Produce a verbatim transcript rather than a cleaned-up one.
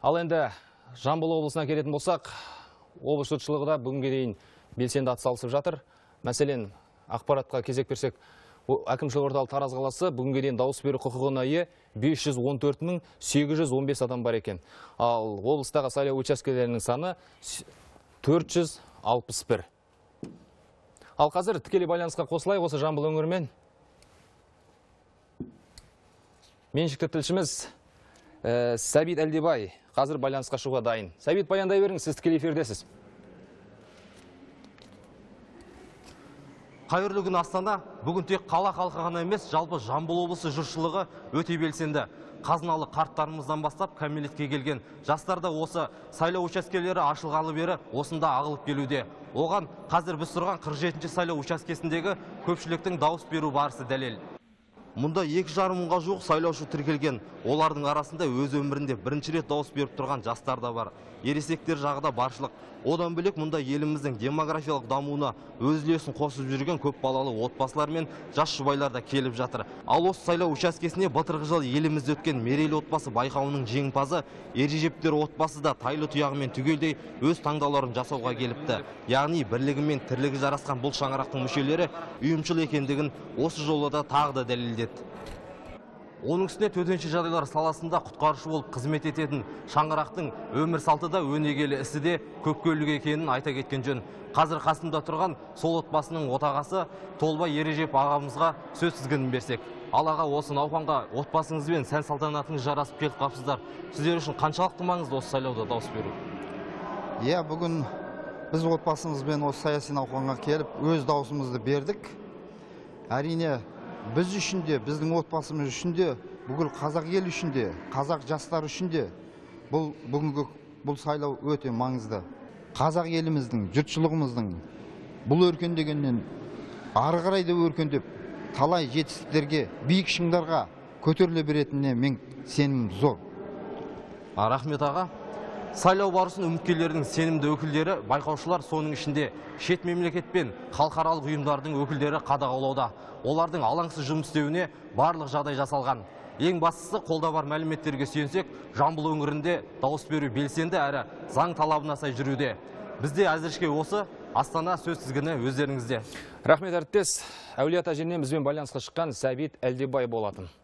Ал енді Жамбыл облысына келетін болсақ, облыс жұртшылығы да бүгінге дейін белсенді атсалысып жатыр. Мәселен, ақпаратқа кезек берсек, әкімшілік орталық Тараз қаласы бүгінге дейін дауыс беру құқығына ие бес жүз он төрт мың сегіз жүз он бес адам бар екен. Ал облыстағы сайлау учаскелерінің саны төрт жүз алпыс бір. Ал қазір тікелей байланысқа қосылай осы Жамбыл өңірімен. Меншікті тілшіміз ә, Сәбит Әлдебай қазір байланысқа шығуға дайын. Сәбит, баяндай беріңіз, сіз тікелей эфирдесіз. Қайырлы күн Астана. Бүгін тек қала халқы ғана емес, жалпы Жамбыл облысы жұртшылығы өте белсенді. Қазыналы қарттарымыздан бастап кәмелетке келген жастар да осы сайлау учаскелері ашылғалы бері осында ағылып келуде. Оған қазір біз тұрған қырық жетінші сайлау учаскесіндегі көпшіліктің дауыс беру барысы дәлел. Мұнда екі жарым мыңға жуық сайлаушы тіркелген. Олардың арасында өз өмірінде бірінші рет дауыс беріп тұрған жастар да бар. Ересектер жағы да баршылық. Одан бөлек мұнда еліміздің демографиялық дамуына өз үлесін қосып жүрген көп балалы отбасылар мен жас жұбайлар да келіп жатыр. Ал осы сайлау учаскесіне былтырғы жылы елімізде өткен мерейлі отбасы байқауының жеңімпазы Ережептер отбасы да тайлы тұяғымен түгелдей өз таңдауларын жасауға келіпті. Яғни бірлігі мен тірлігі жарасқан бұл шаңырақтың мүшелері ұйымшыл екендігін осы жолы да тағы да дәлелдеді. Оның үстіне төтенше жағдайлар саласында құтқарушы болып қызмет ететін шаңырақтың өмір салты да өнегелі ісі де көпкөлік екенін айта кеткен жөн. Қазір қасымда тұрған сол отбасының отағасы Толбай Ережеп ағамызға сөз тізгінін берсек. Ал аға, осы науқанға отбасыңызбен сән салтанатыңыз жарасып келіп қапсыздар. Сіздер үшін қаншалықты маңызды осы сайлауда дауыс беру? Иә, бүгін біз отбасымызбен осы саяси науқанға келіп өз дауысымызды бердік. Әрине, біз үшін де, біздің отбасымыз үшін де, бүкіл қазақ ел үшін де, қазақ жастар үшін де бұл бүгінгі бұл сайлау өте маңызды. Қазақ еліміздің, жұртшылығымыздың бұл өркендегеннен ары қарай да өркендеп, талай жетістіктерге, биік шыңдарға көтеріле беретініне мен сенімім зор. Рахмет аға. Сайлау барысын үміткерлердің сенімді өкілдері, байқаушылар соның ішінде шет мемлекет пен халықаралық ұйымдардың өкілдері қадағалауда. Олардың алаңсыз жұмыс істеуіне барлық жағдай жасалған. Ең бастысы, қолда бар мәліметтерге сүйенсек, Жамбыл өңірінде дауыс беру белсенді әрі заң талабына сай жүруде. Бізде әзірше осы. Астана, сөз тізгіні өздеріңізде. Рахмет әріптес. Әулие ата жерінен бізбен байланысқа шыққан Сәбит Әлдебай болатын.